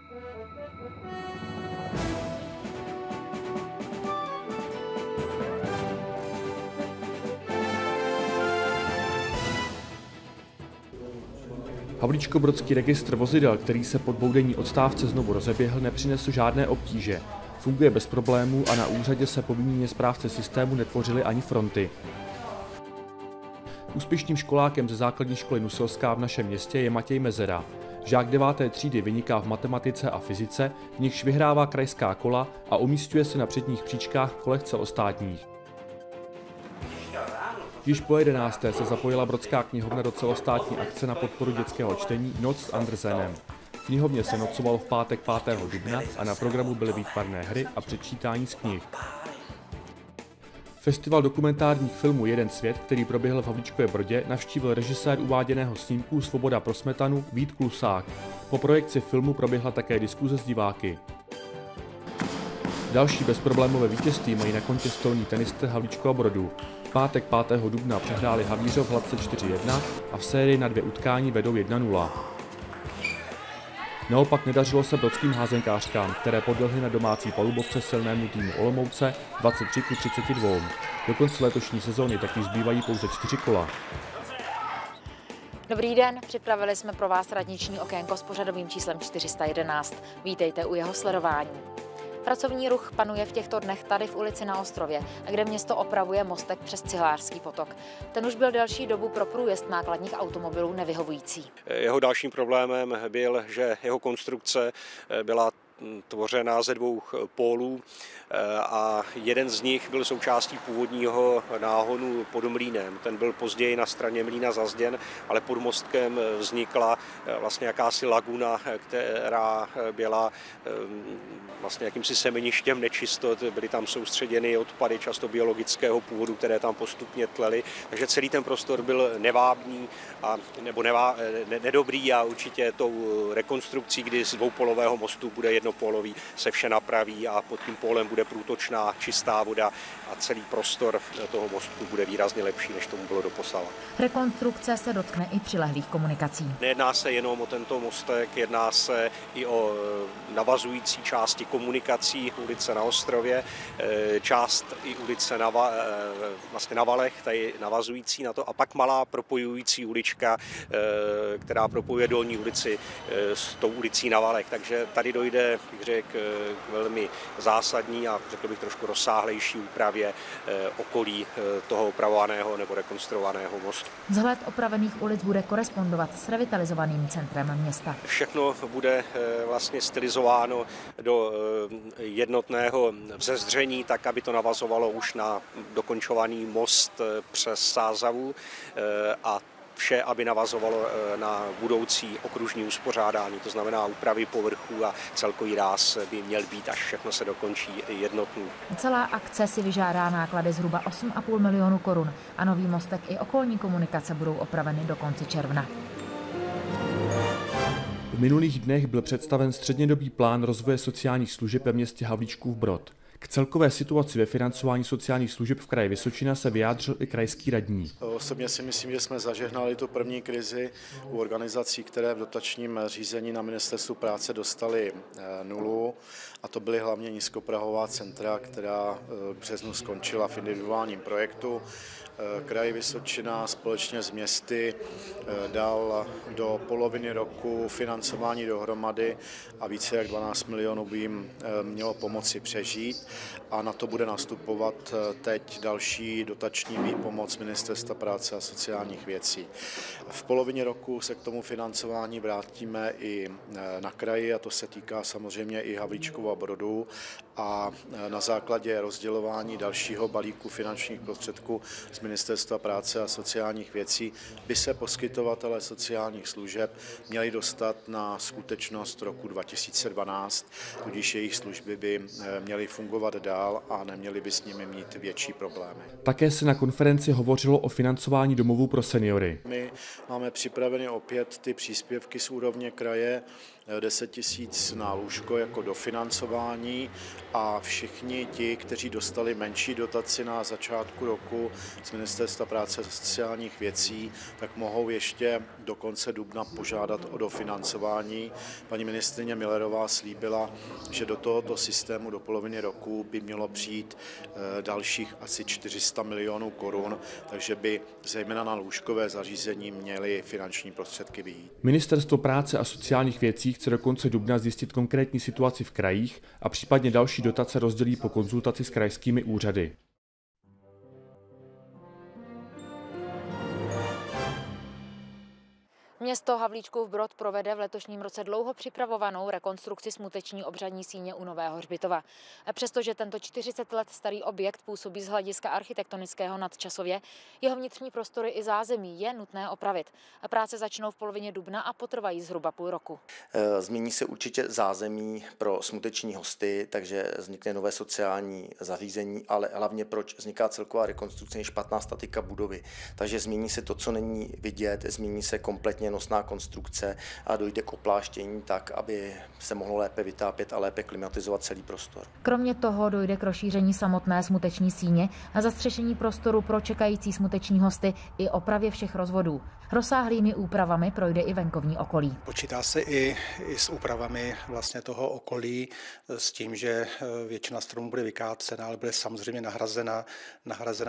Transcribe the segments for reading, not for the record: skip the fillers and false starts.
Havlíčkobrodský registr vozidel, který se po dvoudenní odstávce znovu rozeběhl, nepřinesl žádné obtíže. Funguje bez problémů a na úřadě se po výměně správce systému netvořily ani fronty. Úspěšným školákem ze základní školy Nuselská v našem městě je Matěj Mezera. Žák 9. třídy vyniká v matematice a fyzice, v nichž vyhrává krajská kola a umísťuje se na předních příčkách v kolech celostátních. Již po 11. se zapojila Brodská knihovna do celostátní akce na podporu dětského čtení Noc s Andersenem. V knihovně se nocovalo v pátek 5. dubna a na programu byly výtvarné hry a předčítání z knih. Festival dokumentárních filmů Jeden svět, který proběhl v Havlíčkově Brodě, navštívil režisér uváděného snímku Svoboda pro smetanu Vít Klusák. Po projekci filmu proběhla také diskuze s diváky. Další bezproblémové vítězství mají na kontě stolní tenisté Havlíčkova Brodu. V pátek 5. dubna přehráli Havířov v hladce 4-1 a v sérii na 2 utkání vedou 1-0. Naopak nedařilo se brodským házenkářkám, které podlehly na domácí palubovce silnému týmu Olomouce 23-32. Do konce letošní sezóny taky zbývají pouze 4 kola. Dobrý den, připravili jsme pro vás radniční okénko s pořadovým číslem 411. Vítejte u jeho sledování. Pracovní ruch panuje v těchto dnech tady v ulici na Ostrově, kde město opravuje mostek přes Cihlářský potok. Ten už byl delší dobu pro průjezd nákladních automobilů nevyhovující. Jeho dalším problémem byl, že jeho konstrukce byla tvořená ze 2 pólů a jeden z nich byl součástí původního náhonu pod mlýnem. Ten byl později na straně mlýna zazděn, ale pod mostkem vznikla vlastně jakási laguna, která byla vlastně jakýmsi semeništěm nečistot. Byly tam soustředěny odpady často biologického původu, které tam postupně tlely. Takže celý ten prostor byl nevábný nebo nedobrý a určitě tou rekonstrukcí, kdy z dvoupolového mostu bude jednopolový, se vše napraví a pod tím pólem bude průtočná čistá voda a celý prostor toho mostu bude výrazně lepší, než tomu bylo doposavad. Rekonstrukce se dotkne i přilehlých komunikací. Nejedná se jenom o tento mostek, jedná se i o navazující části komunikací ulice na Ostrově, část i ulice na Valech, tady navazující na to, a pak malá propojující ulička, která propojuje Dolní ulici s tou ulicí na Valech. Takže tady dojde, bych řekl, k velmi zásadní a řekl bych trošku rozsáhlejší úpravě okolí toho opravovaného nebo rekonstruovaného mostu. Vzhled opravených ulic bude korespondovat s revitalizovaným centrem města. Všechno bude vlastně stylizováno do jednotného vzezření, tak aby to navazovalo už na dokončovaný most přes Sázavu a vše, aby navazovalo na budoucí okružní uspořádání, to znamená úpravy povrchů a celkový ráz by měl být, až všechno se dokončí, jednotný. Celá akce si vyžádá náklady zhruba 8,5 milionu korun a nový mostek i okolní komunikace budou opraveny do konce června. V minulých dnech byl představen střednědobý plán rozvoje sociálních služeb ve městě Havlíčkův Brod. K celkové situaci ve financování sociálních služeb v kraji Vysočina se vyjádřil i krajský radní. Osobně si myslím, že jsme zažehnali tu první krizi u organizací, které v dotačním řízení na Ministerstvu práce dostaly 0, a to byly hlavně nízkoprahová centra, která v březnu skončila v individuálním projektu. Kraj Vysočina společně s městy dal do poloviny roku financování dohromady a více jak 12 milionů by jim mělo pomoci přežít, a na to bude nastupovat teď další dotační výpomoc Ministerstva práce a sociálních věcí. V polovině roku se k tomu financování vrátíme i na kraji, a to se týká samozřejmě i Havlíčkova Brodu, a na základě rozdělování dalšího balíku finančních prostředků z Ministerstva práce a sociálních věcí by se poskytovatelé sociálních služeb měli dostat na skutečnost roku 2012, tudíž jejich služby by měly fungovat dál a neměly by s nimi mít větší problémy. Také se na konferenci hovořilo o financování domovů pro seniory. My máme připraveny opět ty příspěvky z úrovně kraje, 10 000 na lůžko jako dofinancování, a všichni ti, kteří dostali menší dotaci na začátku roku z Ministerstva práce a sociálních věcí, tak mohou ještě do konce dubna požádat o dofinancování. Paní ministryně Millerová slíbila, že do tohoto systému do poloviny roku by mělo přijít dalších asi 400 milionů korun, takže by zejména na lůžkové zařízení měly finanční prostředky vyjít. Ministerstvo práce a sociálních věcí chce do konce dubna zjistit konkrétní situaci v krajích a případně další dotace rozdělí po konzultaci s krajskými úřady. Město Havlíčkův Brod provede v letošním roce dlouho připravovanou rekonstrukci smuteční obřadní síně u Nového hřbitova. Přestože tento 40 let starý objekt působí z hlediska architektonického nadčasově, jeho vnitřní prostory i zázemí je nutné opravit. Práce začnou v polovině dubna a potrvají zhruba půl roku. Změní se určitě zázemí pro smuteční hosty, takže vznikne nové sociální zařízení, ale hlavně proč vzniká celková rekonstrukce, je špatná statika budovy. Takže změní se to, co není vidět, změní se kompletně nosná konstrukce a dojde k opláštění tak, aby se mohlo lépe vytápět a lépe klimatizovat celý prostor. Kromě toho dojde k rozšíření samotné smuteční síně a zastřešení prostoru pro čekající smuteční hosty i opravě všech rozvodů. Rozsáhlými úpravami projde i venkovní okolí. Počítá se i s úpravami vlastně toho okolí, s tím, že většina stromů bude vykácena, ale bude samozřejmě nahrazena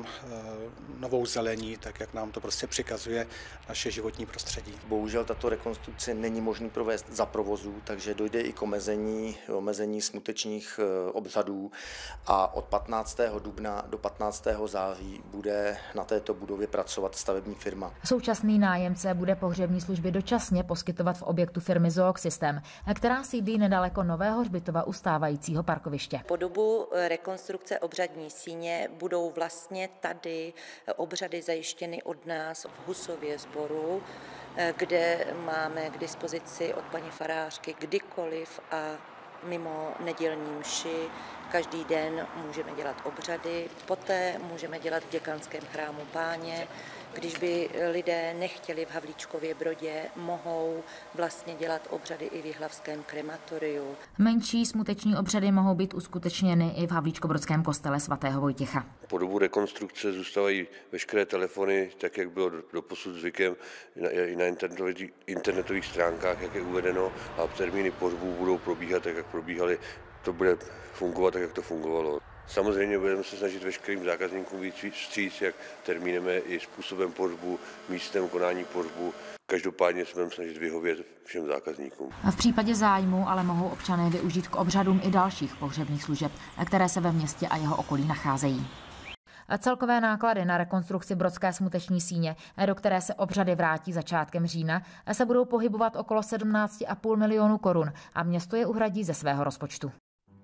novou zelení, tak jak nám to prostě přikazuje naše životní prostředí. Bohužel tato rekonstrukce není možný provést za provozu, takže dojde i k omezení smutečních obřadů a od 15. dubna do 15. září bude na této budově pracovat stavební firma. Současný nájemce bude pohřební služby dočasně poskytovat v objektu firmy Zook System, která sídlí nedaleko Nového hřbitova u stávajícího parkoviště. Po dobu rekonstrukce obřadní síně budou vlastně tady obřady zajištěny od nás v Husově Sboru, kde máme k dispozici od paní farářky kdykoliv a mimo nedělní mši každý den můžeme dělat obřady, poté můžeme dělat v děkanském chrámu Páně. Když by lidé nechtěli v Havlíčkově Brodě, mohou vlastně dělat obřady i v jihlavském krematoriu. Menší smuteční obřady mohou být uskutečněny i v Havlíčkobrodském kostele svatého Vojtěcha. Po dobu rekonstrukce zůstávají veškeré telefony, tak jak bylo doposud zvykem, i na internetových stránkách, jak je uvedeno, a termíny pohřbů budou probíhat tak, jak probíhaly. To bude fungovat tak, jak to fungovalo. Samozřejmě budeme se snažit veškerým zákazníkům víc vstříc, jak termínem i způsobem pohřbu, místem konání pohřbu. Každopádně se budeme snažit vyhovět všem zákazníkům. V případě zájmu ale mohou občané využít k obřadům i dalších pohřebních služeb, které se ve městě a jeho okolí nacházejí. Celkové náklady na rekonstrukci brodské smuteční síně, do které se obřady vrátí začátkem října, se budou pohybovat okolo 17,5 milionu korun a město je uhradí ze svého rozpočtu.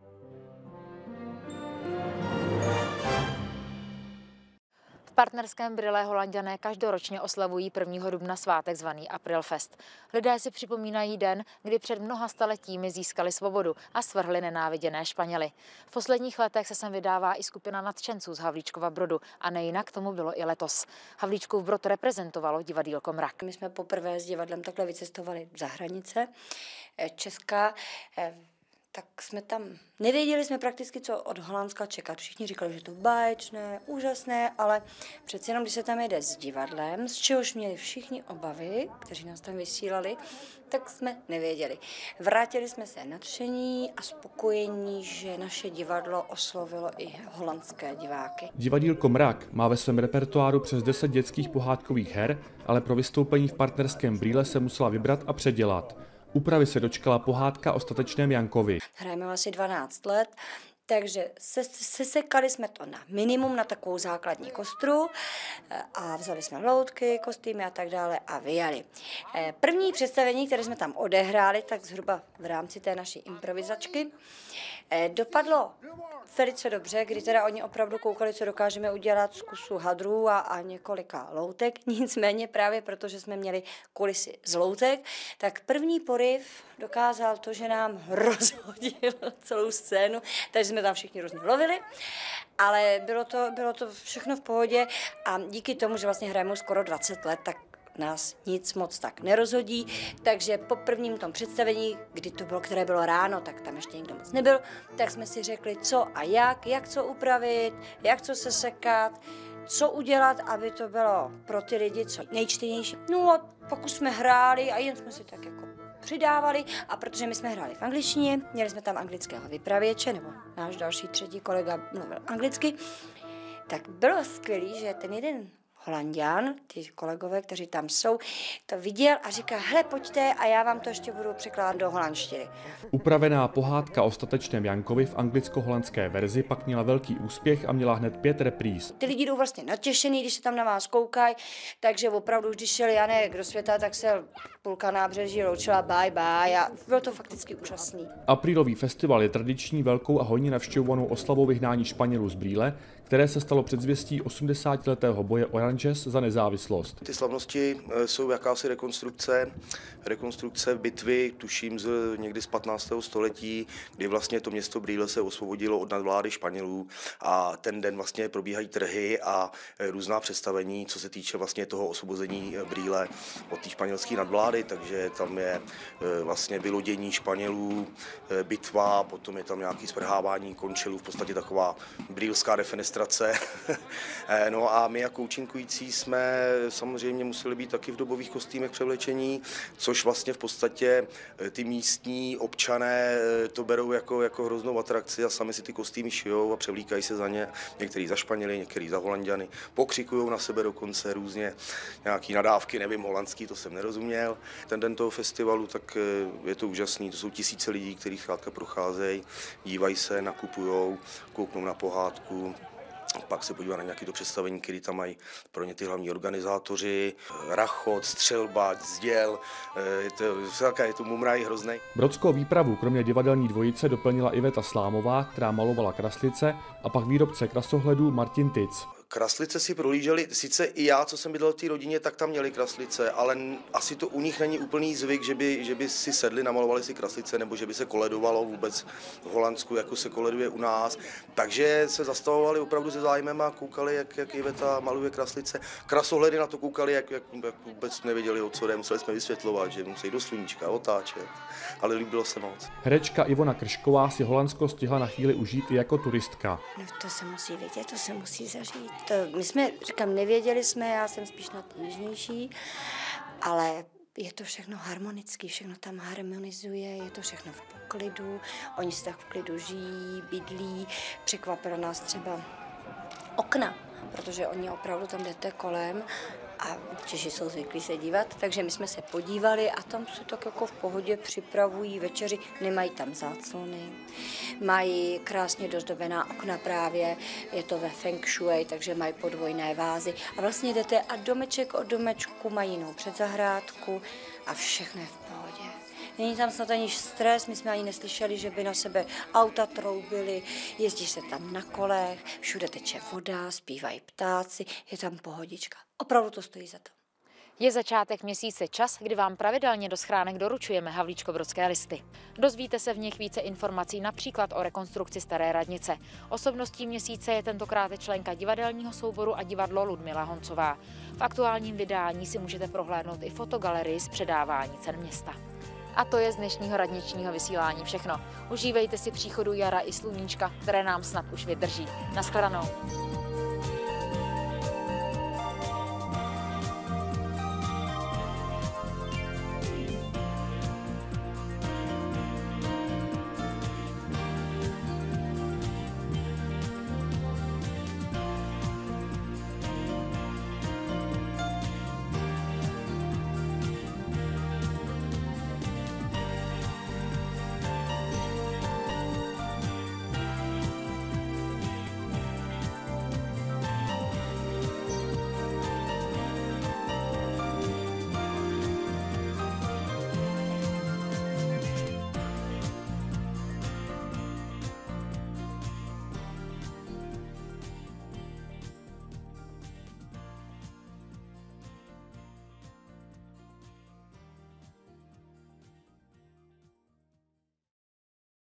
V partnerském Brille Holanďané každoročně oslavují 1. dubna svátek zvaný Aprilfest. Lidé si připomínají den, kdy před mnoha staletími získali svobodu a svrhli nenáviděné Španěly. V posledních letech se sem vydává i skupina nadšenců z Havlíčkova Brodu a nejinak tomu bylo i letos. Havlíčkův Brod reprezentovalo divadýlko Mrak. My jsme poprvé s divadlem takhle vycestovali za hranice Česka. Tak jsme tam, nevěděli jsme prakticky, co od Holandska čekat. Všichni říkali, že to je báječné, úžasné, ale přeci jenom, když se tam jede s divadlem, z čehož měli všichni obavy, kteří nás tam vysílali, tak jsme nevěděli. Vrátili jsme se nadšení a spokojení, že naše divadlo oslovilo i holandské diváky. Divadýlko Mrak má ve svém repertoáru přes 10 dětských pohádkových her, ale pro vystoupení v partnerském Brýle se musela vybrat a předělat. Úpravy se dočkala pohádka o statečném Jankovi. Hrajeme asi 12 let, takže sesekali jsme to na minimum, na takovou základní kostru a vzali jsme loutky, kostýmy a tak dále a vyjeli. První představení, které jsme tam odehráli, tak zhruba v rámci té naší improvizačky, dopadlo velice dobře, kdy teda oni opravdu koukali, co dokážeme udělat z kusu hadrů a několika loutek. Nicméně právě protože jsme měli kulisy z loutek, tak první poryv dokázal to, že nám rozhodil celou scénu, takže jsme tam všichni různě lovili, ale bylo to všechno v pohodě a díky tomu, že vlastně hrajeme skoro 20 let, tak tak nás nic moc tak nerozhodí, takže po prvním tom představení, kdy to bylo, které bylo ráno, tak tam ještě nikdo moc nebyl, tak jsme si řekli, co a jak co upravit, jak co se sekat, co udělat, aby to bylo pro ty lidi co nejčtenější. No a pokud jsme hráli a jen jsme si tak jako přidávali, a protože my jsme hráli v angličtině, měli jsme tam anglického vypravěče, nebo náš další třetí kolega mluvil anglicky, tak bylo skvělé, že ten jeden Holanďan, ty kolegové, kteří tam jsou, to viděl a říká, hele, pojďte a já vám to ještě budu překládat do holandštiny. Upravená pohádka o statečném Jankovi v anglicko-holandské verzi pak měla velký úspěch a měla hned 5 repríz. Ty lidi jdou vlastně natěšený, když se tam na vás koukají, takže opravdu, když šel Janek do světa, tak se půlka nábřeží loučila bye bye a bylo to fakticky úžasný. Aprílový festival je tradiční velkou a hojně navštěvovanou oslavou vyhnání Španělů z Brýle, které se stalo předzvěstí 80letého boje Oranges za nezávislost. Ty slavnosti jsou jakási rekonstrukce bitvy, tuším někdy z 15. století, kdy vlastně to město Brýle se osvobodilo od nadvlády Španělů a ten den vlastně probíhají trhy a různá představení, co se týče vlastně toho osvobození Brýle od té španělské nadvlády, takže tam je vlastně vylodění Španělů, bitva, potom je tam nějaké svrhávání končelů, v podstatě taková brýlská defenestrace. No a my jako účinkující jsme samozřejmě museli být taky v dobových kostýmech převlečení, což vlastně v podstatě ty místní občané to berou jako hroznou atrakci a sami si ty kostýmy šijou a převlíkají se za ně. Některý za Španěly, některý za Holanďany. Pokřikují na sebe dokonce různě nějaký nadávky, nevím, holandský, to jsem nerozuměl. Ten den toho festivalu, tak je to úžasný, to jsou tisíce lidí, kteří zkrátka procházejí, dívají se, nakupujou, kouknou na pohádku. Pak se podívá na nějaké to představení, které tam mají pro ně ty hlavní organizátoři, rachot, střelba, zděl, je to mumraj hroznej. Brodskou výpravu kromě divadelní dvojice doplnila Iveta Slámová, která malovala kraslice, a pak výrobce krasohledů Martin Tic. Kraslice si prolíželi, sice i já, co jsem bydlel v té rodině, tak tam měli kraslice, ale asi to u nich není úplný zvyk, že by si sedli, namalovali si kraslice, nebo že by se koledovalo vůbec v Holandsku, jako se koleduje u nás. Takže se zastavovali opravdu se zájmem a koukali, jak Iveta maluje kraslice. Krasohledy na to koukali, jak vůbec nevěděli, o co jde, museli jsme vysvětlovat, že musí do sluníčka otáčet, ale líbilo se moc. Herečka Ivona Kršková si Holandsko stihla na chvíli užít i jako turistka. No to se musí vidět, to se musí zažít. My jsme, říkám, nevěděli jsme, já jsem spíš na to jižnější, ale je to všechno harmonické, všechno tam harmonizuje, je to všechno v poklidu, oni si tak v klidu žijí, bydlí, překvapilo nás třeba okna, protože oni opravdu tam jdete kolem a Češi jsou zvyklí se dívat, takže my jsme se podívali a tam se tak jako v pohodě připravují večeři, nemají tam záclony, mají krásně dozdobená okna právě, je to ve feng shui, takže mají podvojné vázy a vlastně jdete a domeček od domečku mají jinou předzahrádku a všechno je v pohodě. Není tam snad ani stres, my jsme ani neslyšeli, že by na sebe auta troubili, jezdí se tam na kolech, všude teče voda, zpívají ptáci, je tam pohodička. Opravdu to stojí za to. Je začátek měsíce, čas, kdy vám pravidelně do schránek doručujeme Havlíčkobrodské listy. Dozvíte se v nich více informací například o rekonstrukci Staré radnice. Osobností měsíce je tentokrát členka divadelního souboru a divadlo Ludmila Honcová. V aktuálním vydání si můžete prohlédnout i fotogalerii z předávání cen města. A to je z dnešního radničního vysílání všechno. Užívejte si příchodu jara i sluníčka, které nám snad už vydrží. Naschledanou.